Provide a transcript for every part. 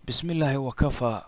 بسم الله وكفى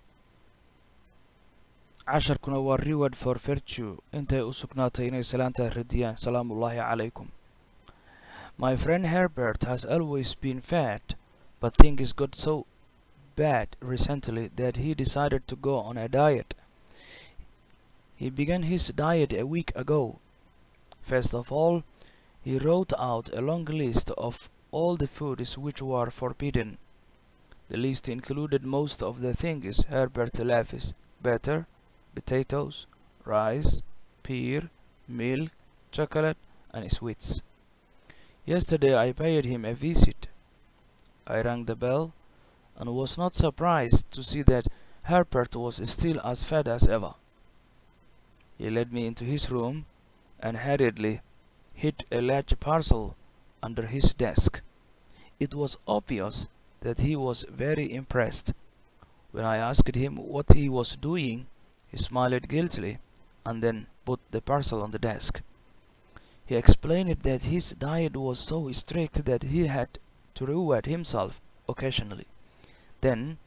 عشركنا waa reward for virtue intay u sugnaatay inay salaanta radiyaan salaamullaahi calaykum. My friend Herbert has always been fat, but things got so bad recently that he decided to go on a diet. He began his diet a week ago. First of all, he wrote out a long list of all the foods which were forbidden. The list included most of the things Herbert loves: butter, potatoes, rice, beer, milk, chocolate, and sweets. Yesterday I paid him a visit. I rang the bell and was not surprised to see that Herbert was still as fat as ever. He led me into his room and hurriedly hid a large parcel under his desk. It was obvious that he was very impressed. When I asked him what he was doing, he smiled guiltily and then put the parcel on the desk. He explained that his diet was so strict that he had to reward himself occasionally. Then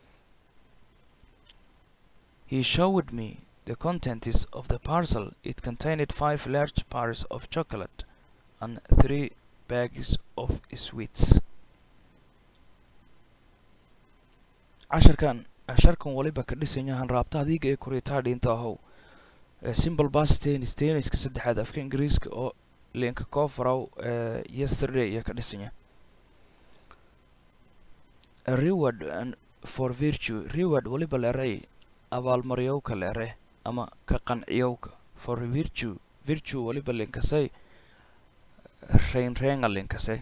he showed me the contents of the parcel. It contained 5 large bars of chocolate and 3 bags of sweets. casharkan waliba ka dhisan yahan raabta adiga ee kuritaa dhinta ahow simple past tense tenniska saddexaad afka ingiriiska oo leenka koofaraw yesterday iyo ka dhisan yahay. A reward and for virtue. Reward waliba leeray abaalmariyowka leere ama ka qanciyowka. For virtue waliba leenkasay reenga leenkasay.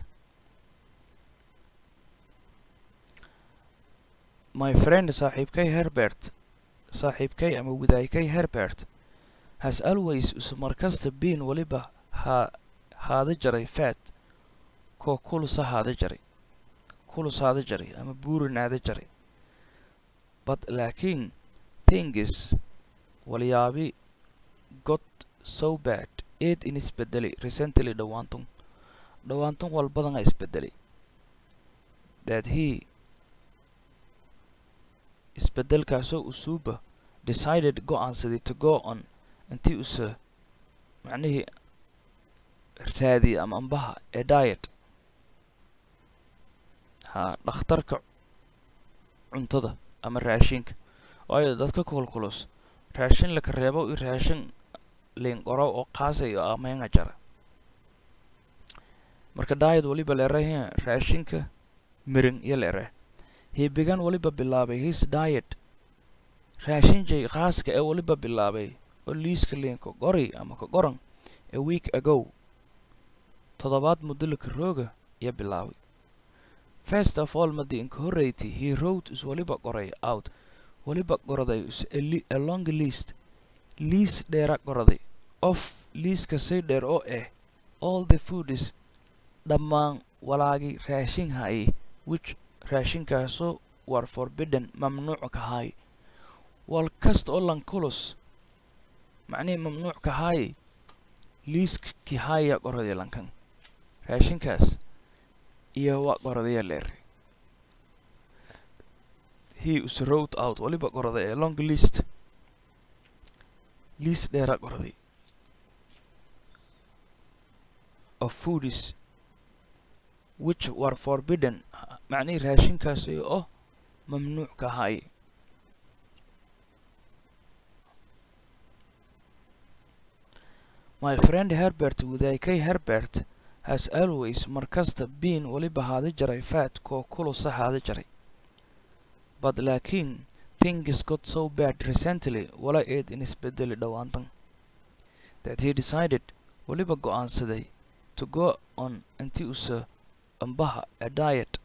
My friend saaxiibkay ama wadaykay Herbert has always markasta been waliba haada jaray fat ko kulus haada jaray ama buurinaada jaray. But laakiin things waliyaabi got so bad in isbedeli recently dhawaantun walbadana isbedeli that he isbedelkaasoo usuuba decided go'aansaday to go on intii usa macnihii raadi ama ambaha a diet dhakhtarka cuntada ama raashinka waayo dadka kulkulus raashin la kareebo iyo raashin leen qoro oo qaasay oo ameenga jara marka diet waliba leeyahay raashinka mirin iyo leeyahay. He began waliba bilaabay his diet raashinjay qaaska ee waliba bilaabay oo liiska leenka qori ama ka qoran a week ago toddobaad muddo la karooga iyo bilaabay. First of all, madi inka horreyti he wrote is waliba qoray out waliba qoraday a long list dheera qoraday of liiska say dheer oo all the foods dhammaan walaagi raashin hay which raashinkaasoo war forbidden mamnuuc ka hay wal kasta oo lankulus macnihii mamnuuc ka hay liiskii haya qoraday lankan raashinkaas iyo waa qoradaya leer. He wrote out waliba qoraday a long list dheera qoraday of foods which were forbidden macnihii raashinkaas oo mamnuuc ka hay. My friend Herbert wadaykay Herbert has always markasta been waliba haada jaray fat ko kulusa haada jaray. But laakiin things got so bad recently wala in isbedeli dhawaantan that he decided waliba go'aansaday to go on intii usa ambaha a diet.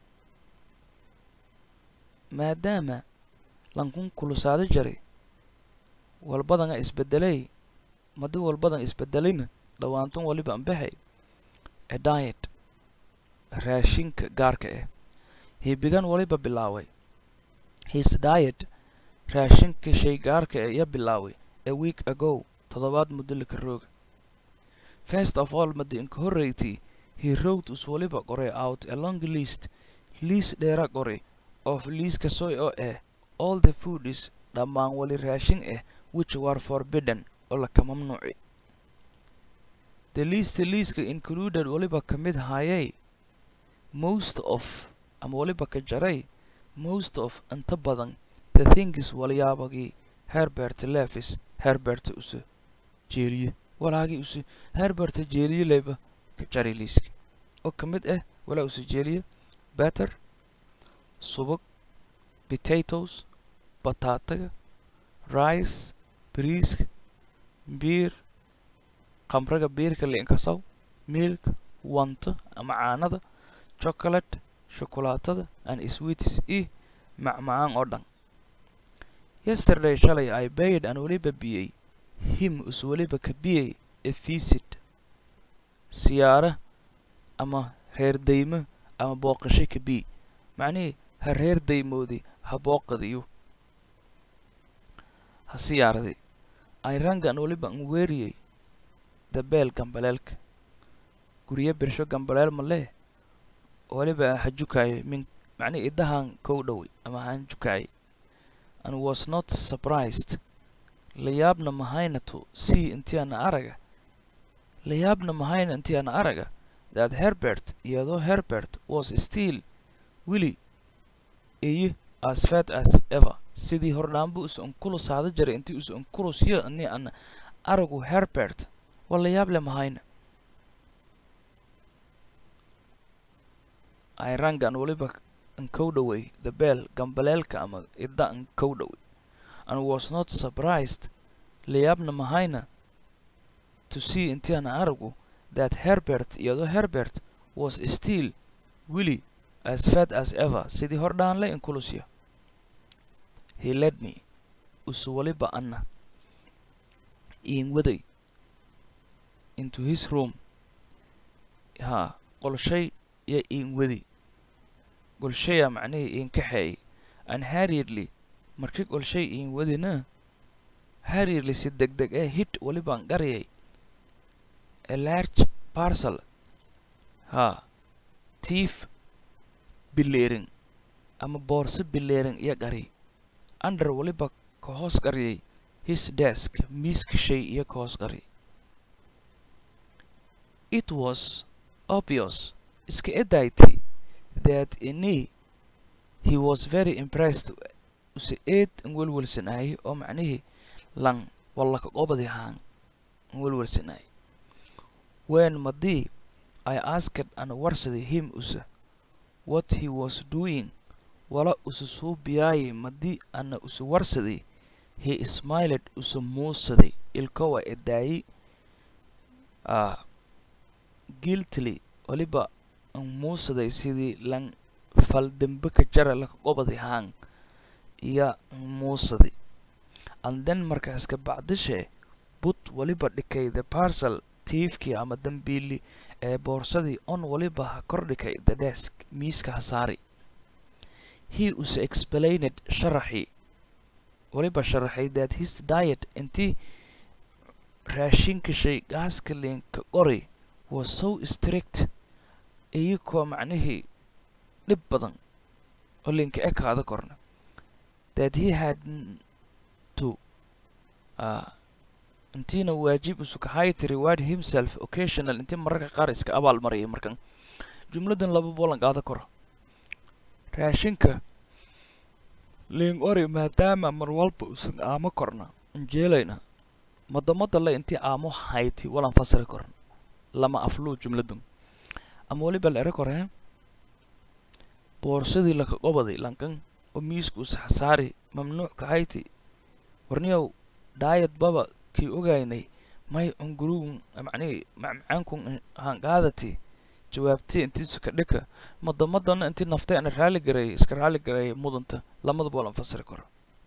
maadaama lankun kulusaada jaray walbadana isbedelay isbedelayna dhawaantan waliba ambahay a diet raashinka gaarka He began waliba bilaaway his diet raashinka shay gaarka iyo bilaaway a week ago toddobaad muddo la karooga. First of all, madi inka horreyti he wrote us waliba qoray out a long list dheera qoray of liiska soy oo all the food is dhammaan wali raashin which were forbidden oo la ka mamnuuci. The liiska included waliba ka mid hayay most of ama waliba ka jaray most of inta badan the things walyaabagii Herbert Lewis Herbert usu jeeliye walaagii usu Herbert jeeliye leba ka jaray liiska oo ka mid walaa usu jeeliye butter subag potatoes bataataga rice bariiska beer qamraga beerka leenkasaw milk wanta ama caanada chocolate shokolaatada and sweets macmacaan oo dhan. Yesterday shalay I paid an waliba biyay him us waliba ka biyay a visit siyaara ama reer daymo ama booqasho ka bi macnii ha reer daymoodi ha booqadiyo ha siyaaradi. I rang an waliba an weeriyay the bell gambaleelka guriya birsho gambaleel male waliba ha jukaayo min macnii idahan kow dhoway ama han jukaayo and was not surprised layaabna mahayna to see intiana araga layaabna mahayna intiana araga that Herbert iyadoo Herbert was still willy as fat as ever sidii hordhaanbu usan kulusaada jaray intii usan kulusyo ani an aragu Herbert wala yaab le mahayna. I rang an waliba an kowdaway the bell gambaleelka ama idda an kowdaway and was not surprised layaabna mahayna to see intiana aragu that Herbert iyadoo Herbert was still willy as fat as ever sidii hordhaan le in kulusyo. He led me usu waliba anna in waday into his room qolshay ya in wadi qolshaya macnaheedu in kaxeey and hurriedly markii qolshay in wadina hurriedly si degdeg hit waliba aan qariyay a large parcel thief bileering ama boorso bileering iyo qari under waliba ka hoos qariyay his desk miiska shay iyo ka hoos qari. It was obvious iska edayti that he was very impressed usi eed welwelsanay oo macnihi lang walla ka qobadi haan welwelsanay. When madi I asked and warsadi him usa what he was doing wala usu suubiyay madi ana usu warsadi he smiled usu muusadi ilkowa edayi guiltily waliba muusaday sidii lan faldambe ka jara la qobadi haan iya muusadi. And then markaas ka bacdishe put waliba dhikay the parcel thiefkii ama dambiili ee boorsadii on waliba ha kordhikay the desk miiska hasaari. He was explained sharaxi waliba sharaxay that his diet intii raashinka shay gaaska leenka qori was so strict iyakoo macnihii dhib badan oo leenka ekaada korna that he had to intiina waajib usukahay to reward himself occasional intii mararka qaar iska abaal mariyay. markan jumladan laba bolan qaada koro raashinka leen ori maadaama mar walba usan aamo korna injeelayna madamada la intii aamo hayti walan fasiri korna lama afluu jumladun ama waliba la eri koreen boorsadii laka qobaday lankan oo miisku usxasaari mamnuuc ka hayti warniyow diet baba kii ogaynay may unguruun macnii macmacaankun hanqaadati jawaabtii intiisu ka dhika madamadana intii naftay ana iska raali garay mudanta lamadaba walan fasiri karo.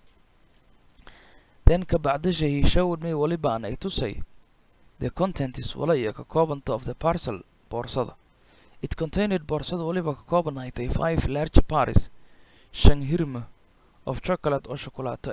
Then ka bacdisha he showed me waliba an ay tusay the content is wala iyo ka koobanta of the parcel boorsada. It contained boorsada waliba ka koobanaaytay 5 large paris 5 hirma of chocolate oo shokolaato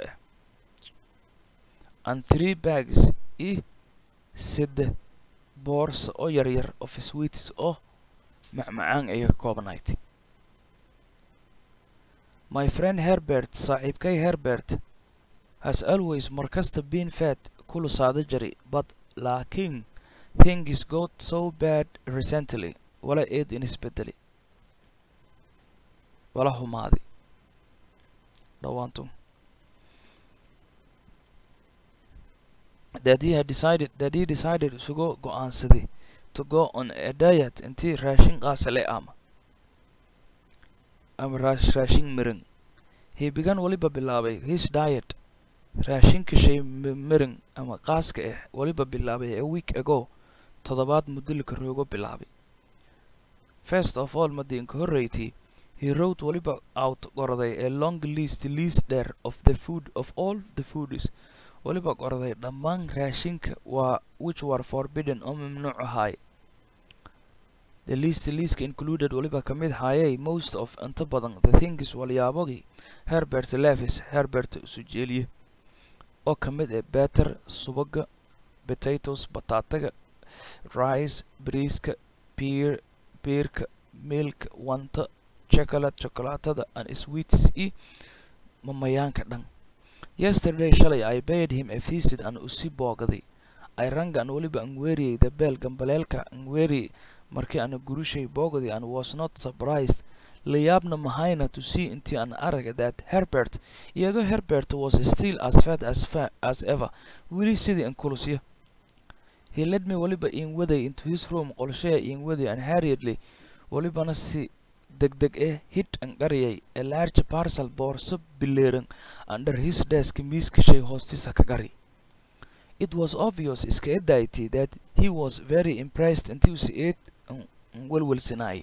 and 3 bags side boorsa oo yaryar of sweets oo macmacaan ay ka koobanaaytay. My friend Herbert saaxiibkay Herbert has always markasta been fat kulu saada jari but laakiin things got so bad recently wala eed in isbedeli wala humaadi dhawaantu that he decided to go'aansaday to go on a diet intii raashin qaasale ama raashin mirin he began waliba bilaabay his diet raashinka shay mirin ama qaaska waliba bilaabay a week ago toddobaad muddo roogo bilaabay first of all madinka horreeytii he wrote waliba out qorday a long list there of the food of all the foods waliba qorday dhammaan raashinka which were forbidden oo mamnuuc ahay the list included waliba kamid hayay most of inta badan the things walyaabogii Herbert sujeeliye oo kamid butter subaga potatoes batataga rice briiska beerka milk wanta chocolatada and sweets mamayaanka dhan yesterday shalay I paid him a visit and usi boogday I rang and waliba angweriyay the bell gambaleelka angweri markii aan gurushay boogday and was not surprised layaabna mahayna to see intii aan aragay that Herbert iyadoo Herbert was still as fat as ever wili sidii an kulusya he led me waliba in waday into his room qolshaya in waday and hurriedly walibana si degdeg hit and qariyay a large parcel boorso bileeran under his desk miiska shay hoostiisa ka qari it was obvious iska edayti that he was very impressed until he ate welwelsanay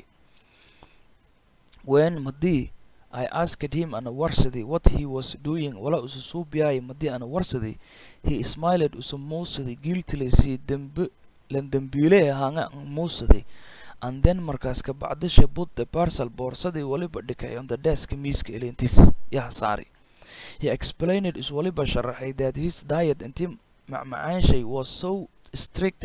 when madi I asked him and warsadi what he was doing wala usuubiyay madi and warsadi he smiled usumosadi guiltily si dambile hanga musadi and then markaas ka bacdisha put the parcel boorsadii waliba dhikay on the desk miiska elentis sari he explained is waliba sharaxay that his diet intii macmacaanshay was so strict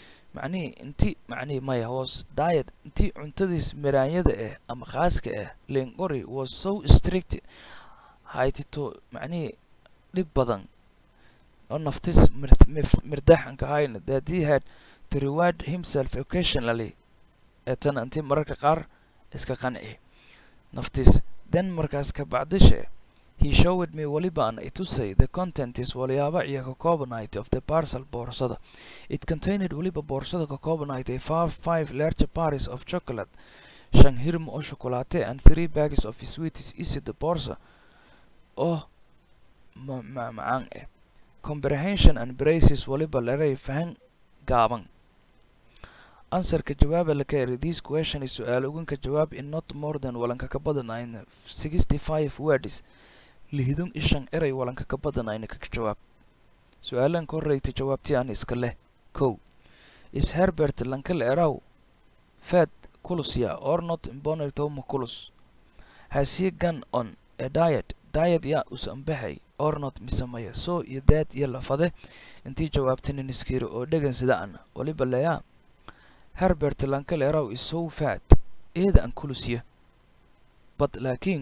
was diet intii cuntadiis miraanyada ama khaaska lengori was so strict haytito dhib badan oo naftis mirdaxan ka hayna that he had to reward himself occasionally etan anti mararka qaar iska qanci naftis then markaas ka bacdisha he showed me waliba an to say the content is waliaba iyo ka koobnayd of the parcel boorsada it contained waliba boorsada ka koobnayd 5 large paris of chocolate shan hirm oo chocolate and 3 bags of sweets is the boorsa oh macaan comprehension and braces waliba leeray fahan gaaban answer ka jawaab la ka this question is su'aal ugun ka jawaab in not more than walanka ka badan 65 words lihidun ishan eray walanka ka badan ka jawaab su'aalan korreeyta jawaabtii aan iska leh ko is Herbert lankal eraw fat kulusya or not imbonerto makulus has he gone on a diet ya usambahay or not misamaya so iyo that iyo lafade intii jawaabtan iskiro oo dhagan sidaan waliba leeyaa Herbert lankal eraw is so fat eeda an kulusya but laakiin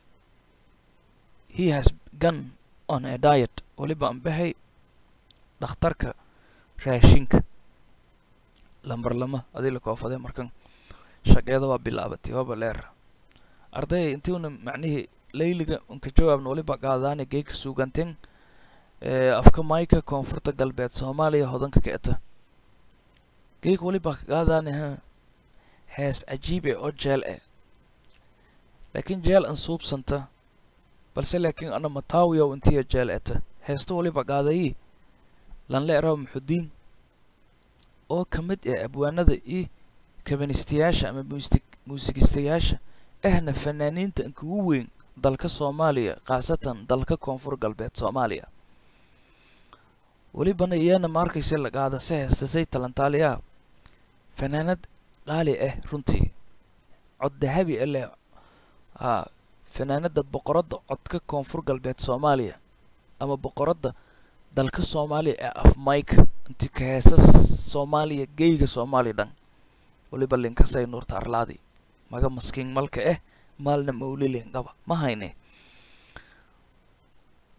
he has gone on a diet waliba ambahay dhakhtarka raashinka lambar lama adila koofade markan shaqeeda waa bilaabatay waa baleer arday intiina macnihi layliga unka jawaabna waliba qaadaan geek suugantin afka mayka koonfurta galbeed Soomaaliya hodanka ka eta geek waliba qaadaan hees ajiib oo jeel laakiin jeel an suubsanta balse laakiin ana mataawiyo intii jeel eta heesto waliba qaaday lan leero muxudiin oo kamid abwaanada kabanistiyaasha ama muusikistayaasha ahna fanaaniinta ugu weyn dalka Soomaaliya qaasatan dalka koonfur galbeed Soomaaliya waliba iyana markayse la qaada heestasay talantaaliya fanaanad qaali runtii cod dahabi fanaanada boqorada codka koonfur galbeed Soomaaliya ama boqorada dalka Soomaaliya af mic intii ka heesas Soomaaliya geeyga Soomaaliya dhan waliba linkasay nuur tarlaadi maga maskiin malka maalna mawlilin qaba ma hayne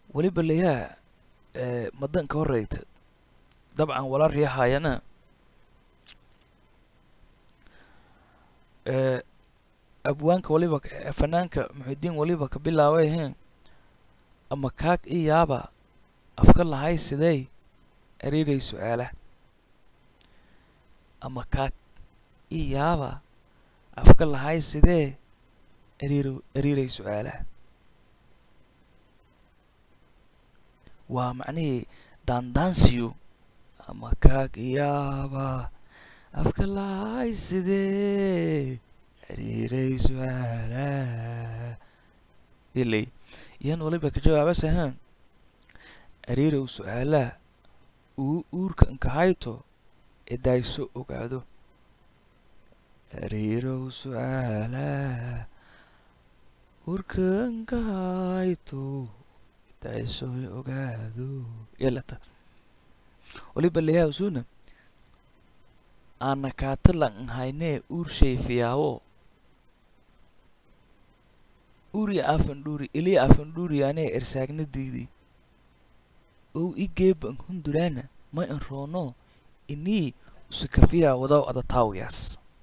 waliba leeyaha madanka horeyta dabcan wala riixayana abwaanka waliba fanaanka muxidiin waliba ka bilaabay ama kaag iyaaba afka lahay sidee ariiray su'aalaha ama kaag iyaaba afka lahay sidee ariiray su'aalaha waa macnihii daandaansiyo ama kaag iyaaba afka lahay sidee ariiray su'aalaha ilay yan waliba ka jawaabasahan ariirow su'aalaha uurka inkahayto idayso ogaado ariirow su'aalaha uurka inkahayto idayso ogaado yalata waliba leeyahay usuna ana kaatalan haynee uur shay fiyaawo uri afanduri ili afanduri ane ersaagnadiidi oo igeeba hundurana ma in roono inii usikafiya wadaw adataawiyaas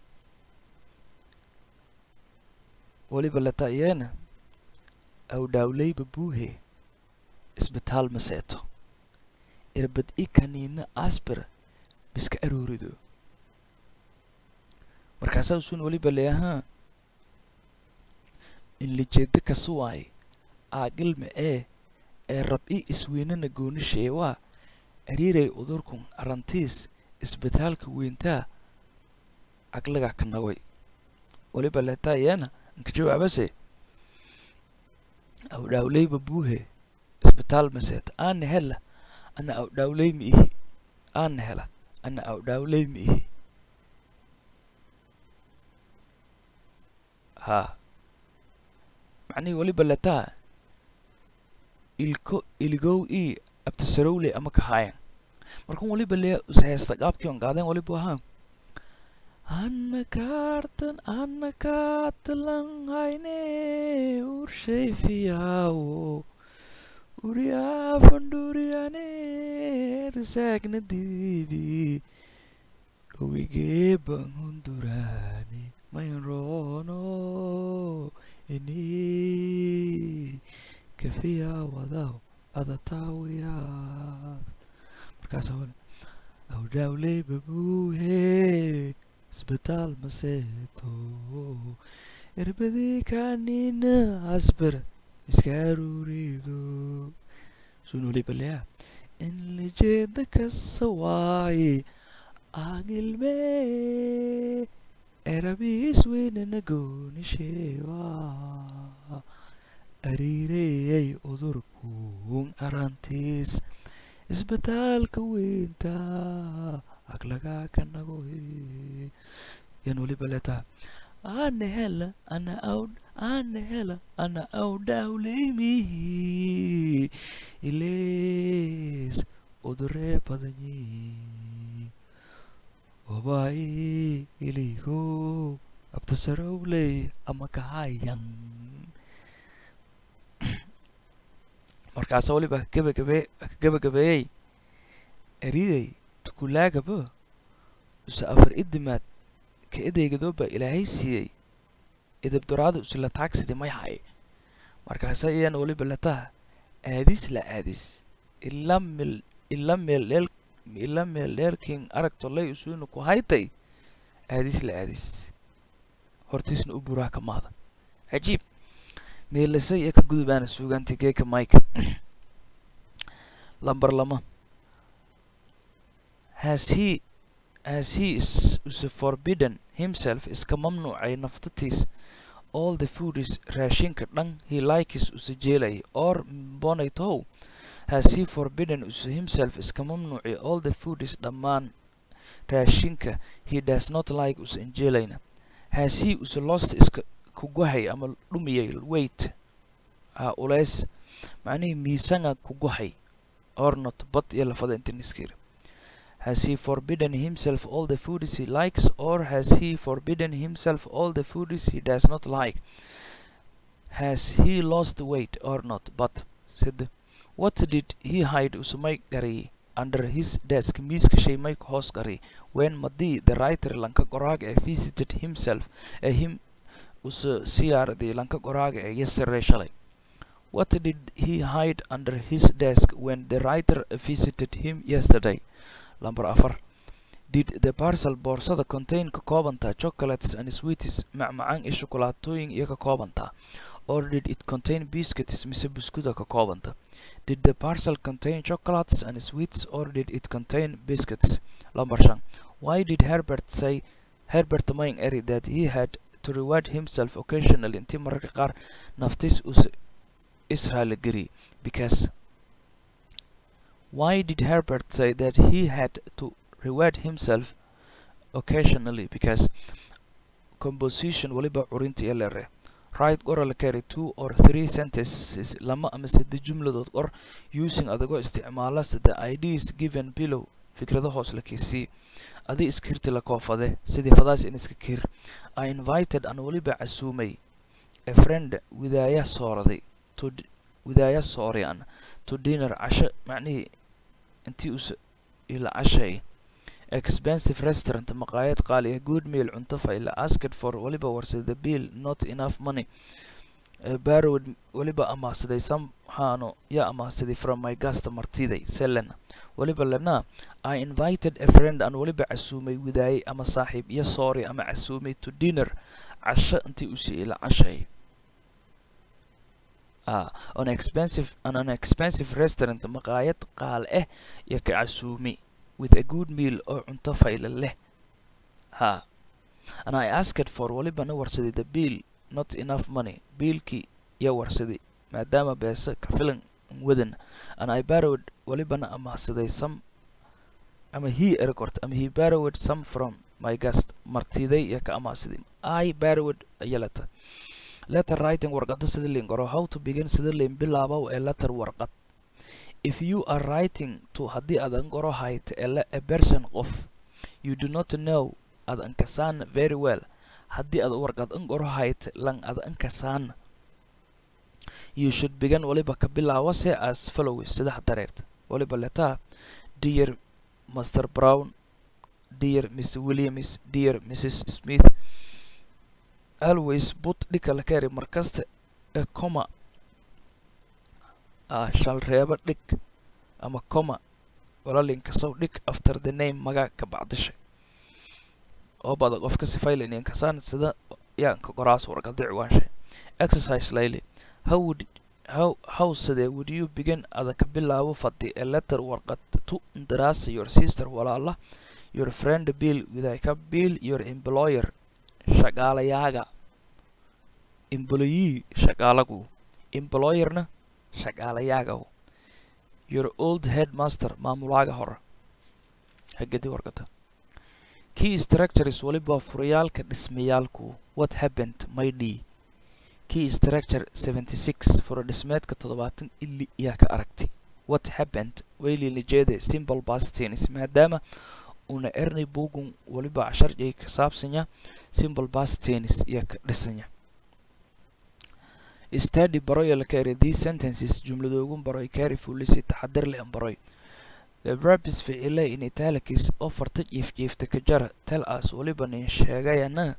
waliba lata iyana aw daawlayba buuhe isbitaal maseeto irbad ikaniina asbir biska aroorido markaasaa usun waliba leeyahaa in lijeeda kasuwaay aagilma ee rab-i isweynana goonishae waa ariiray udurkun arantiis isbitaalka weyntaa aglaga ka nagay waliba leetaa iyana inka jawaabase aw dhaawlayba buuhe isbitaal maseeta aana hela ana aw dhaawlay ma ihi aana hela ana aw dhaawlay ma ihi haa macnihii waliba letaa iligow ii abtasarowley ama kahaayan markan waliba lee usheesta qaabkii on qaadeen waliba ahaa ana kaatalan hayne urshay fiyaawo uriafanduriane risaagnadiidi owigeeban hunduraani mayn roono ini kafiya wadaw adataawiyaas markaas aw dhaawlayba buuhe isbitaal maseeto irbadii kaaniina asbar iska aruurido sun waliba leeyaa in lijeeda kasa waaye aagilmee erabiis weynana goonisheewaa ariireeyay udurkuun arantiis isbitaalka weynta aglagaa ka nagoy yan waliba leetaa ana hela ana aw dhaawlaymihi ilees uduree badanyi wabai ilaygo abtasarowley ama kahayan markaasa waliba gabagabeeyey ariiday tukulaagaba usa afar idimaad ka edeygadooba ilaahay siiyey idabdoraada usila taagsidi may hay markaasa iyana waliba lataa aadis la aadis ila meel dheerkin aragtolay usuuna ku haytay aadis la aadis hortiisna u buraa ka maada cajiib meelasay ee ka gudubaana suugaanti geeka mike lambar lama has he is forbidden himself iska mamnuucay naftatiis all the food is raashinka dhan he likes usa jeelay or bonaytow has he forbidden usa himself iska mamnuucay all the food is dhammaan raashinka he does not like usa injeelayna has he usa lost iska kugohay ama dhumiyay weight ulays macnihii miisanga kugohay or not but iyo lafada intiniskir has he forbidden himself all the foods he likes or has he forbidden himself all the foods he does not like has he lost weight or not but said What did he hide usumay gari under his desk miiska shay may hoos gari when Madi the writer lanka qoraga visited himself him usu siyaardi lanka qoraga yesterday shalay. What did he hide under his desk when the writer visited him yesterday? Number 4. Did the parcel boorsada contain kakoobanta chocolates and sweeties macmacaan iyo shukulaatooyin iyo kakoobanta? Or did it contain biscuits mise buskuda kakoobanta? Did the parcel contain chocolates and sweets or did it contain biscuits? Number 5. Why did Herbert main eri that he had to reward himself occasionally intii mararka qaar naftiis Israel giri? Because why did Herbert say that he had to reward himself occasionally? Because composition waliba urinti elere. Write oral carry 2 or 3 sentences lama ama saddex jumladood or using adagoo isticmaala the ideas given below fikrado hoos la kiisi adi iskirti la koofade sidii fadaas in iska kir. I invited an waliba asumay a friend widaya soorday to dinner casha macnihi intii us ila cashay expensive restaurant maqaayad qaali good meal cunto fayla asked for waliba warsaday the bill not enough money borrowed waliba amaahsaday somehow ya amaahsaday from my guest martiday selena waliba lana I invited a friend and waliba asumay widaay ama saaxiib iyo sorry ama asumay to dinner casha intii us ila cashay an expensive restaurant maqaayad qaal ya ka asumi with a good meal or cunto fayla leh and I asked for waliba na warsaday the bill not enough money biilki ya warsaday maadaama beesa ka filan wadan and I borrowed waliba na amaahsaday some ama he borrowed some from my guest martiday ya ka amaahsaday I borrowed yalata letter writing warqada sida leen qoro how to begin sida leen bilaabow ee letter warqad. If you are writing to haddii adan qoro hayt a person of you do not know adan kasaan very well haddii ad warqad an qoro hayt lang adan kasaan you should begin waliba ka bilaawo se as follows sida dareert waliba letter dear Mr. Brown, dear Mr. Williams, dear Mrs. Smith. Always put dhika la kari markasta a comma shall reeba dhig ama comma walaalinka soo dhig after the name magac ka bacdishay oo bada qofka sifayla inaan kasaan sida yaanka qoraas warqada ciwaanshay. Exercise layli how side would you begin adaka bilaabo fadhi a letter warqad to daraasa your sister walaala your friend Bill widayka Bill your employer shaqaalayaga employee shaqaalagu employerna shaqaalayaga your old headmaster maamulaaga hore hagadi warqada. Key structures waliba furiyaalka dhismayaalku what happened my d key structure 76 for dhismeedka 70 illi yaa ka aragti what happened wayli lijeede simple past tense maadaama una erni bugun waliba sharci ka saabsanya simple past tense yaa ka dhisanya. Study baroy la kari these sentences jumladoogun baroy carefully si taxadar leh baroy. The verb is ficile in italics offerta jiifta ka jara tell us waliba nin sheegayana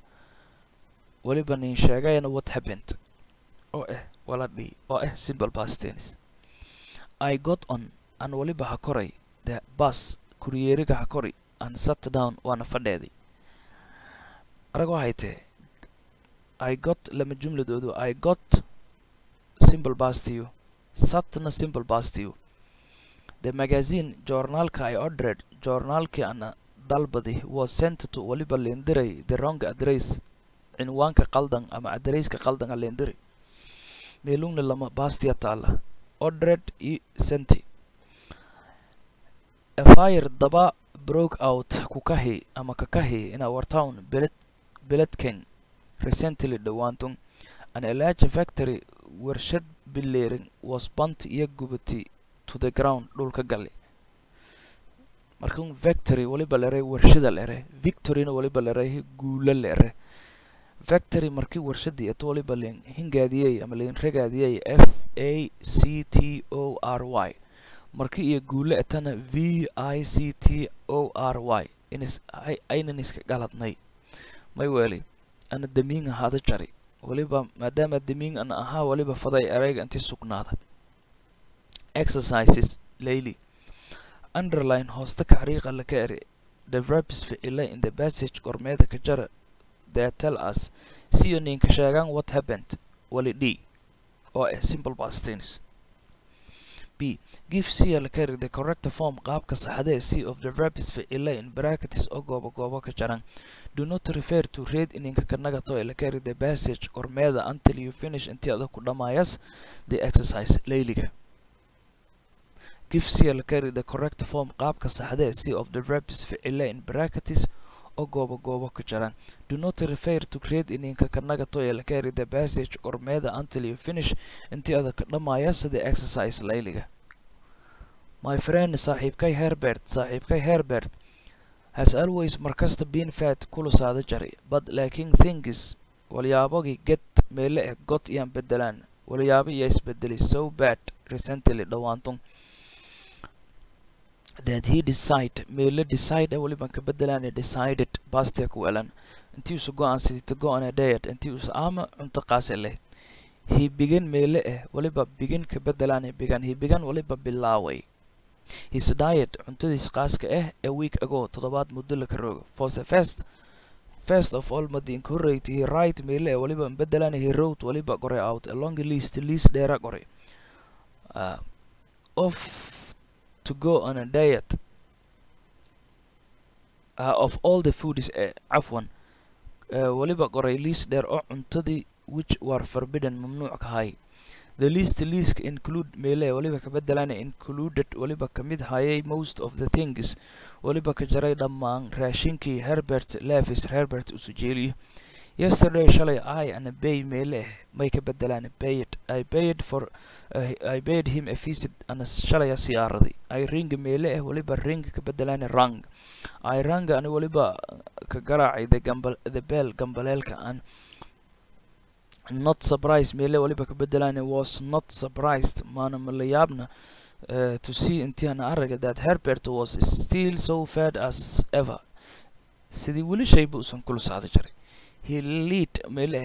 what happened waladi simple past tense. I got on and waliba ha koray the bus kuriyeeriga ha kori and sat down waana fadheedi arago hayte I got lama jumladoodu I got simple past you satna simple past you. The magazine journalka I ordered journalki ana dalbadi was sent to waliba lendiray the wrong address cinwaanka qaldan ama adresska qaldan a lendiray meelungna lama bastiya taala ordered I senti. A fire daba broke out kukahi ama kakahi in our town Beledken recently dhawaantun and a large factory warshad bileering was burnt iyo gubati to the ground dhulka gali markun factory waliba leeray warshada leeray victoryna waliba leeray guula leeray factory markii warshadii waliba leen hingaadiyay ama leen ragaadiyay FACTORY markii iyo guule atana VICTORY aynan iska galadnay may weli ana damiin ahaada jari waliba maadaama damiin ana ahaa waliba faday erayga intii sugnaada exercises layli underline hoosta taxriiqa la ka eri the verbs ficila in the passage gormeeda ka jara that tell us sionin ka sheegan what happened wali d or a simple past tense. B. Give C la carry the correct form qaabka saxda C of the verbs ficila in brackets oo goobo ka jaran. Do not refer to read ininka kanaga to la carry the passage gormeeda until you finish intii aad ku dhamayas the exercise layliga. Give C la carry the correct form qaabka saxda C of the verbs ficila in brackets oo goobo ka jaran. Do not refer to read ininka kanaga to la carry the passage gormeeda until you finish intii aad ku dhamayas the exercise layliga. My friend saaxiibkay Herbert has always markasta been fat kulusaada jari but laakiin things walyaabagi get meele got iyaan bedelaan walyaabo iyo isbedeli so bad recently dhawaanton that he decide waliban ka bedelaan decided past ku elan intii uu go'aansaday to go on a diet intii uu ama cunto qaase leh he began meele waliba begin ka bedelaan he began waliba bilaaway his diet cuntadiis qaaska a week ago toddobaad muddo la karoogo for the first of all madin correct he write meele waliba bedelaan he wrote waliba qoray out a long list dheera qoray of to go on a diet of all the foods afwan waliba qoray list dheer oo cuntadii which were forbidden mamnuuc ka hay the list include meele waliba ka bedelaan included waliba kamid hayay most of the things waliba ka jaray dhammaan raashinkii Herbert usujeeliyo yesterday shalay I and pay meele may ka bedelaan I paid him a visit and shalay siyaaradi I ring meele waliba ring ka bedelaan rang I rang and waliba ka garaacay the bell gambaleelka aan not surprised meele waliba ka bedelaan was not surprised maana malayaabna to see intiana araga that Herbert was still so fat as ever sidii wali shay buu san kula socda jiray he led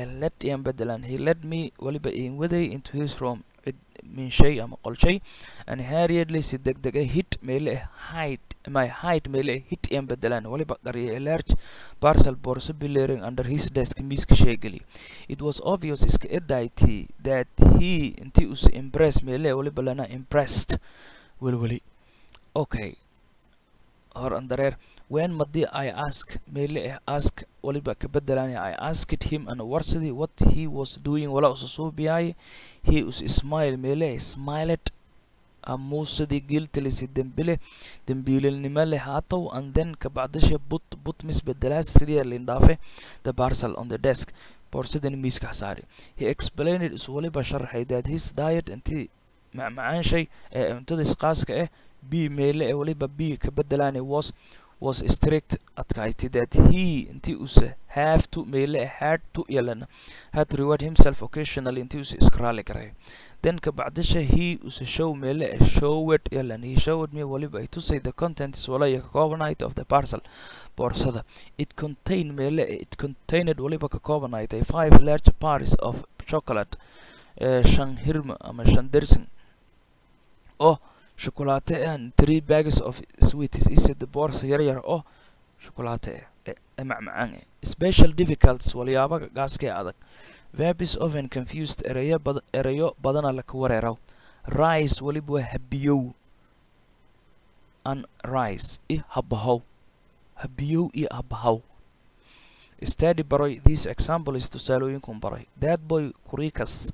me waliba in waday into his room min shay ama qol shay and hurriedly si degdeg hit meele hide meele hit in bedelaan waliba qariye a large parcel borso bearing under his desk miiska sheegeli it was obvious iska edayti that he intii us impressed meele waliba lana impressed wali okay or under when madi I ask meele ask waliba ka bedelaan I asked him and warsidi what he was doing wala usuubiyay he was smile meele smiled amusadi guiltless dambiilnimo leh haato and then ka bacdasha but misbedelaas sidii lindaafe the parcel on the desk borsadan miiska saari he explained it waliba sharxay that his diet intii macaan shay cuntadiis qaaska b meele waliba b ka bedelaan was strict adkayti that he intii uu have to meele had to yelana had to reward himself occasionally intii uu iskraali karay then ka bacdasha he us show meele showed yelana he showed me waliba to say the contents wala ka koobanayd of the parcel borsada it contained waliba ka koobanayd 5 large bars of chocolate shan hirma ama shan dersin chocolate and 3 bags of sweets is the borsa yar chocolate macmacaan special difficulties walyaaba gaaska adag verbs often confused erayo badana la ka wareeraw rice waliba habiyow and rice habahow study baroy this example is tusaalooyinkan baroy that boy kurikas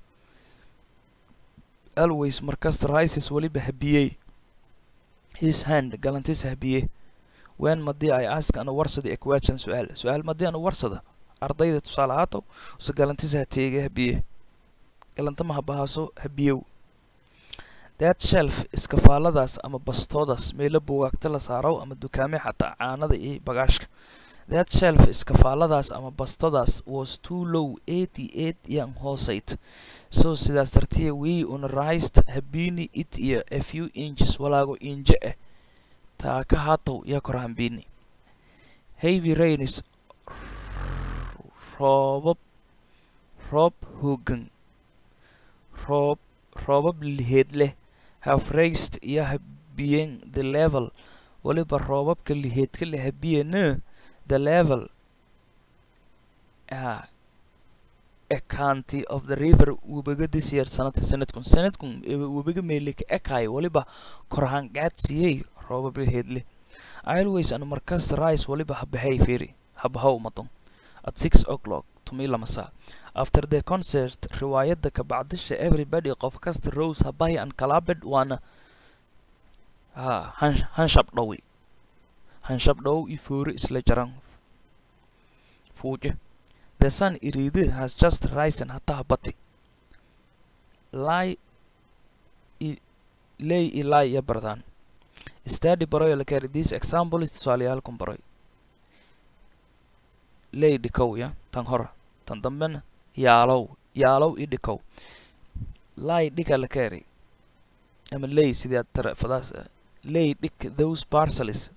always markasta rices waliba habiyay his hand galantiis habiyay when madi I ask ana warsada a question su'aal madi ana warsada ardayda tusaalaato us galantiis hateega habiyay galanta ma habaaso habiyow that shelf iskafaaladaas ama bastoodas meelo buugaagta la saaro ama dukaame xataa caanada iyo bagaashka That shelf iskafaaladaas ama bastadaas was too low 88 yang hoosayt. So sidaas dartiya we raised habini it iyo a few inches walaago inje eh taa ka haatow iyo kor hambini. Heavy rain is roobab hoogan roobab liheed leh have raised iyo habiyeen the level waliba roobabka liheedka leh habiyeen the level a county of the river webiga this year sanadkun webiga meelika ekay waliba korhaan gaadsiiyay roobab liheed leh. I always and markas rise waliba habahay firi habahaw maton at 6 o'clock to me lamasa. After the concert riwaayada ka bacdisha everybody qof kasta rose habahay and kalabed wana hanshab dhow ifuri isla jaran fuuje. The sun iridi has just risen hata habati lay ilay ya bardan. Study baroy la kari this example is tusaalayaal baroy lay dhikow ya tan hora tan dambena yaalow i dhikow lay dhika la kari ama lay sidii tara fadaas lay dhik those parcels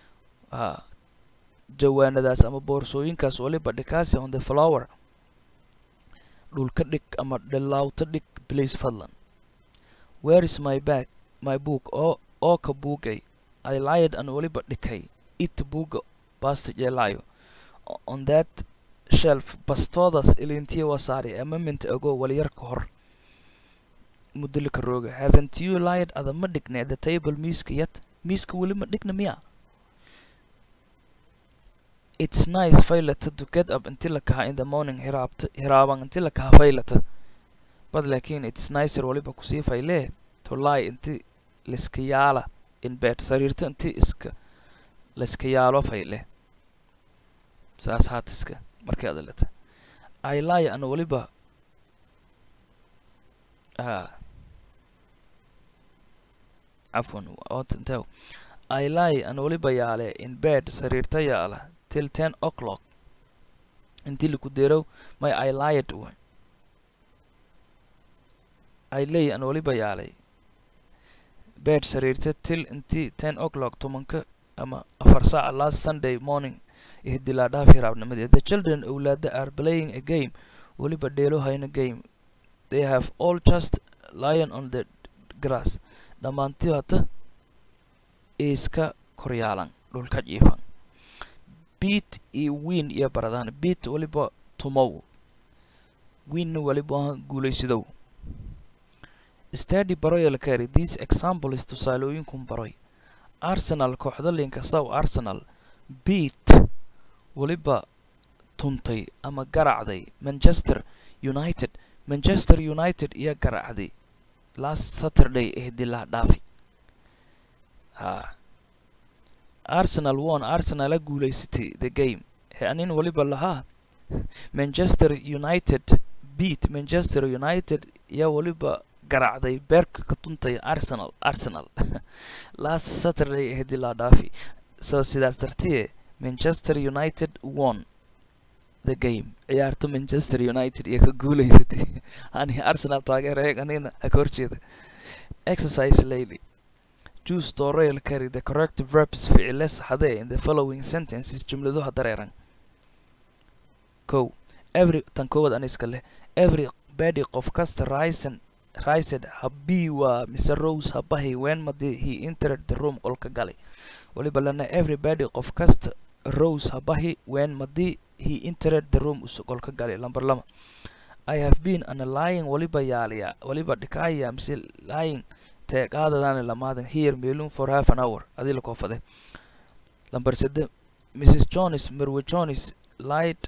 jawaanadaas ama boorsooyinkaas waliba dhikaasi on the flower dhulka dhig ama dhalaawta dhig please fadlan. Where is my book oo ka buugay I lied and waliba dhikay it buuga basta jeelayo on that shelf bastoodaas ilintiya wasaari a moment ago waliyar ka hor mudulika rooga. Haven't you lied adama dhigne at the table miiska wali ma dhigna miya. It's nice faylata to get up until la kaha in the morning hiraaban until la kaha faylata but lakin it's nicer waliba kusii fayle to lie inti liska yaala in bed sariirta inti liska yaalo fayle saas haatiska markay adalata. I lie and waliba I lie and waliba yaale in bed sariirta yaala till 10 o'clock until lagu deerow may I lied one. I lay and waliba yaalay bed sariirta till inti 10 o'clock tomanka ama 4 saac last Sunday morning ihdila dhaafi raabnimada. The children awlaada are playing a game waliba dheelo hayna game. They have all just lying on the grass dhamaantii hata iska koryaalan dhulka jiifan. Beat I win iyo baradaan beat waliba tumow win waliba guulaysidow. Study baroy la kari this example is tusaalooyinkun baroy. Arsenal kooxda linkasaw Arsenal beat waliba tuntay ama garacday Manchester United iyo garacday last Saturday ihdila dhaafi. Arsenal won Arsenal guulaysatay the game anin waliba lahaa Manchester United beat Manchester United iyo waliba garacday beerka ka tuntay Arsenal last Saturday ihdila dhaafi. So sidaas dartiye Manchester United won the game ciyaarta Manchester United iyo ka guulaysatay ani Arsenal taageeray anina akorjeeda. Exercise lately choose to royal carry the correct verbs ficile saxde in the following sentences jumladuha dareeran. Everybody qof kasta rised habi wa Mr. Rose habahi when madi he entered the room qolka galay. Waliba lana everybody qof kasta Rose habahi when madi he entered the room qolka galay. Number 2 I have been lying waliba yaaliya waliba dhikaya mise lying qaadadaan lamadan here meelun for half an hour adii la koofade. Number 3 Mrs. Jones Marwe Jones light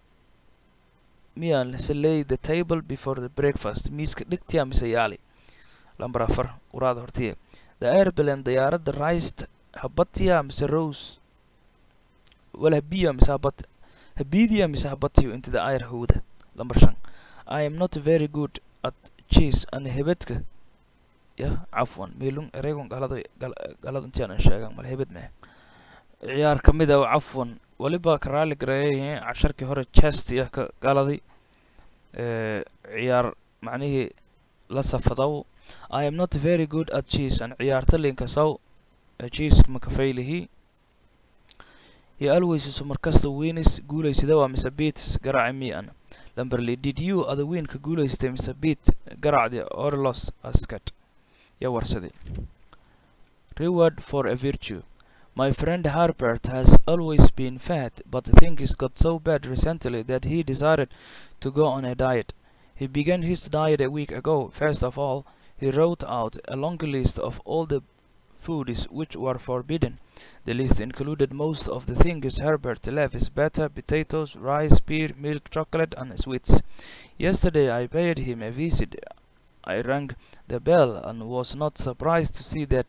mian lay the table before the breakfast miiska dhigtiya mise yaali. Number 4 uraad hortiye the airplane diyaaradda raised habatiya mise Rose wala habiya mise habidiya mise habatiyo into the air hawda. Number 5 I am not very good at cheese and hebedka عفوا ميلون ريغون قالوا انتي انا شاغان مال هيبد ما عيار كميدا عفوا waliba ka raali gareeyay casharkii hore chest iyo ka galadi ciyaar macnihii la safadaw. I am not very good at chess and ciyaarta linka saw cheese ma ka faylihi. He always is markasta wins guulaysida waa mise beats garaaci an. Lamberley, did you other win ka guulaystay mise beat garaacdi or loss askat ya warsadi. Reward for a virtue. My friend Herbert has always been fat, but things got so bad recently that he decided to go on a diet. He began his diet a week ago. First of all, he wrote out a long list of all the foods which were forbidden. The list included most of the things Herbert loves: butter, potatoes, rice, beer, milk, chocolate, and sweets. Yesterday I paid him a visit. I rang the bell and was not surprised to see that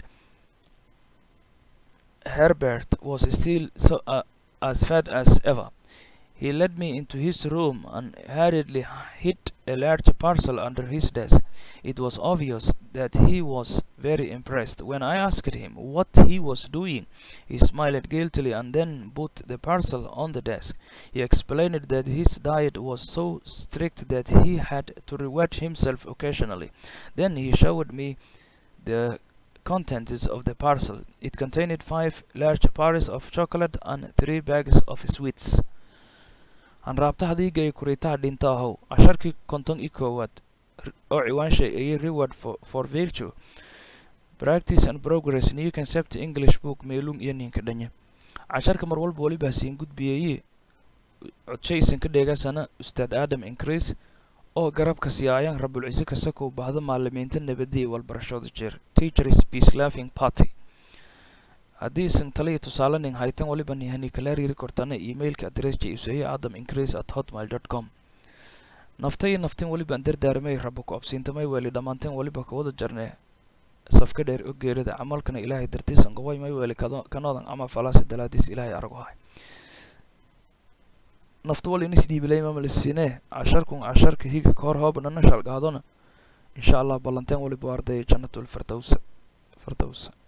Herbert was still as fat as ever. He led me into his room and hurriedly hid a large parcel under his desk. It was obvious that he was very impressed. When I asked him what he was doing, he smiled guiltily and then put the parcel on the desk. He explained that his diet was so strict that he had to reward himself occasionally. Then he showed me the contents of the parcel. It contained 5 large bars of chocolate and 3 bags of sweets. Aan raabta hadiga ay kuritaha dhintaahow casharkii konton iyo koowaad oo ciwaansha ay reward for virtue. Practice and progress new concept English book meelung iyo ninka dhanya. Casharka mar walba waliba siin gudbiyay codshaysan ka dheegasana Ustaad Adam Increase oo garabka siyaayaan Rabbul Ciise ka sako baahda macallimiinta nabadii walbarashada jeer. Teachers Peace Loving Party. haddii isan taliya tusaalanin haytan waliba nihani kala riiri kortana emailka address-ka isoo adamincrease@hotmail.com. naftay naftin waliba dardaarmay rabbo ku absiintamay wali dhamaanteen waliba ka wada jarnay safka dheer oo geerida camalkana Ilaahay dartiisan gobay may wali kanoodan ama falaas dalaadis Ilaahay argo hay. naftu wali nis diibilay ma malisiine casharka higa ka hor hoobna shal qaadona insha Allah ballanteen waliba arday jannatul firdaws